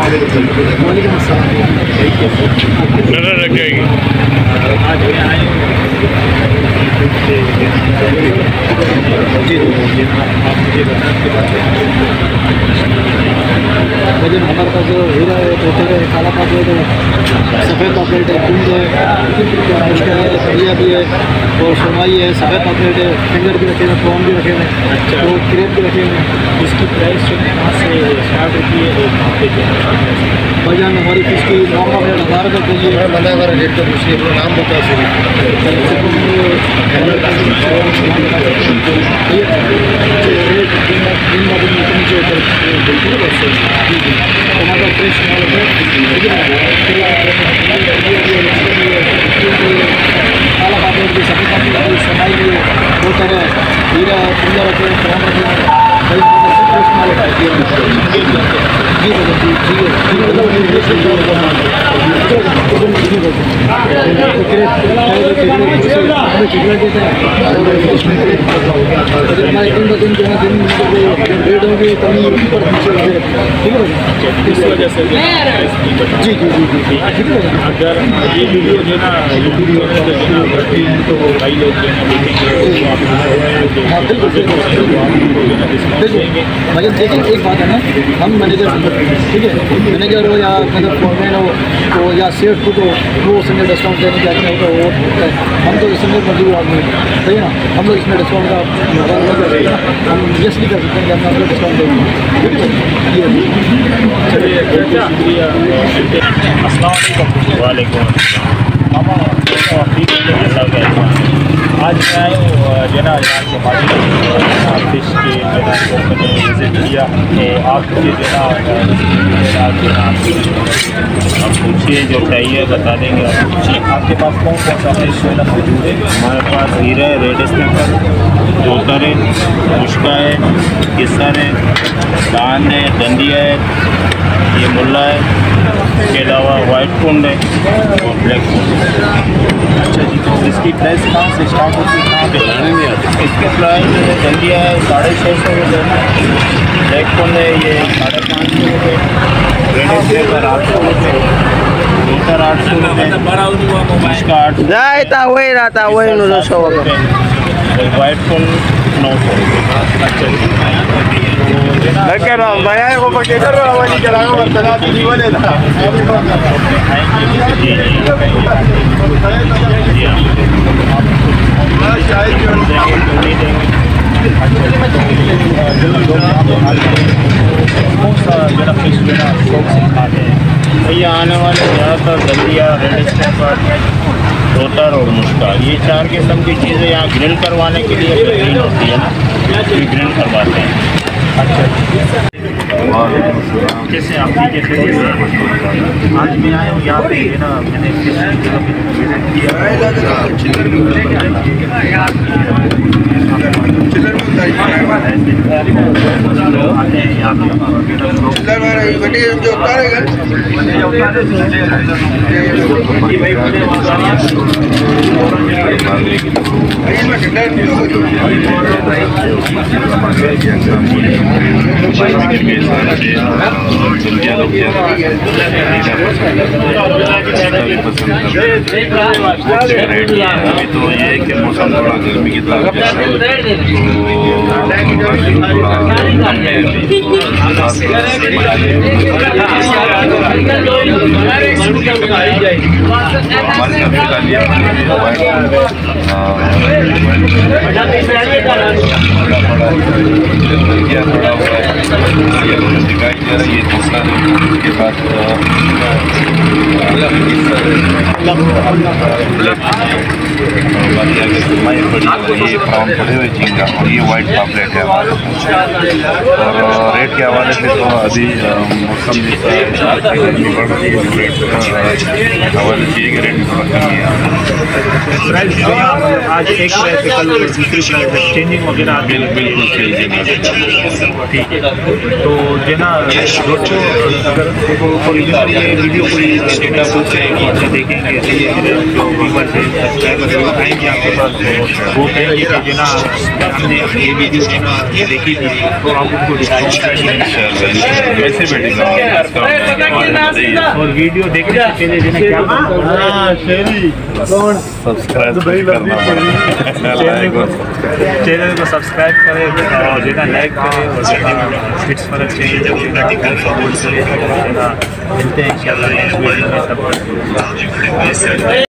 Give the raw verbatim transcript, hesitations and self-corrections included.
नजर रख जाएगी। वजन हमारे पास जो हीरा है, तोतर है, काला पापलेट है, सफ़ेद पापलेट है, कुंज है, मुश्का है, सरिया भी है और सुरमाई है, सफ़ेद पापलेट है, फिंगर भी रखे हुए, प्रॉन भी रखे हुए, तो क्रेप भी रखे हुए हैं। इसकी प्राइस जो है कहाँ से स्टार्ट होती है और कहाँ पे जो है? वजन हमारी फिश की नॉर्मल रेट हज़ार रुपये के जी है। मना कर रेट तो पूछिए, अपना नाम बता सके। टमाटर फ्रेश माल है, काला पापलेट भी, सफ़ेद पापलेट भी, सुरमाई भी, तोतर है, हीरा है, कुंजा रखे हैं, प्रॉन रखे हैं, कई फ्रेश माल है। जी जी जी जी जी अगर ये वीडियो जो ना यूट्यूब चैनल पे जो ना तो कई लोग जो है देखेंगे, हाँ बिल्कुल बिल्कुल भाई देखिए एक बात है ना, हम मैनेजर ठीक है, मैनेजर हो या मतलब फोरमैन हो तो या सेफ खुद हो, वो सिंगल डिस्काउंट देने के आदमी होगा वो होता है। हम तो सिंगल मजदूर आदमी सही है ना, हम लोग इसमें डिस्काउंट का हम यस नहीं कर सकते हैं कि हम आपको डिस्काउंट देंगे। चलिए शुक्रिया। अस्सलाम वालेकुम। मामा आज मैं आया हूँ जना यहाँ के मालिक फिश के जना को मैंने विज़िट किया, तो आप मुझे जना आप पूछिए जो चाहिए बता देंगे। आपके पास कौन कौन सा फिश जना मौजूद है? हमारे पास हीरा है, रेड स्नैपर, तोतर है, मुश्का है, किस्सर है, दान है, दंदिया है, ये मुल्ला है, इसके अलावा वाइट कुंड है और ब्लैक कुंड। अच्छा जी, तो इसकी प्राइस कहाँ से स्टार्ट होती है, कहाँ पे लाने में आती है? इसके प्राइस जो है दंदिया है साढ़े छः सौ रुपये, ब्लैक कुंड है ये साढ़े पाँच सौ रुपये, रेड स्नैपर आठ सौ रुपये, तोतर आठ सौ रुपये, मुश्का आठ सौ रुपये और वाइट कुंड नौ सौ रुपये। अच्छा जी, कौन सा जरा फिश जरा शौक से खाते हैं? भैया आने वाले ज़्यादातर दंदिया, रेड स्नैपर, तोतर और मुश्का, ये चार किस्म की चीज़ें यहाँ ग्रिल करवाने के लिए ग्रिल होती है ना, ग्रिल करवाते हैं। अच्छा कैसे आप ठीक है? आज मैं आया हूँ यहाँ पे ना, मैंने फिश की जगह पे विजिट किया। अभी तो ये है कि मौसम थोड़ा गर्मी की तरफ दिखाई दे रहा है। ये दूसरा के बाद बाकी आगे सुरमाई पड़ी और ये प्राउन पड़े हुए झींगा और ये वाइट पापलेट है हमारे। और रेट के हवाले से तो अभी मौसम गर्मी बढ़ रही है, रेट हवाले से एक रेट थोड़ा कमी है। आज एक प्राइस कल दूसरी प्राइस चेंजिंग वगैरह बिल्कुल चेंजिंग है। ठीक है, तो जो ना दोस्तों अगर देखो कोई भी ये वीडियो कोई डेटा बुक करेगी तो देखेंगे तो ये जो व्यूवर्स है सब्सक्राइबर है आएंगे आपके पास वो कहेंगे कि जो ना हमने ये वीडियो देखी थी तो आप उनको कैसे बैठेगा और वीडियो देखने से पहले जो ना क्या सब्सक्राइब करना पड़ेगा, चैनल को सब्सक्राइब करें और जो ना लाइक करें और फिट्स फर्क चाहिए जब सपोर्ट करें मिलते हैं इंशाल्लाह नेक्स्ट वीडियो में। तब तक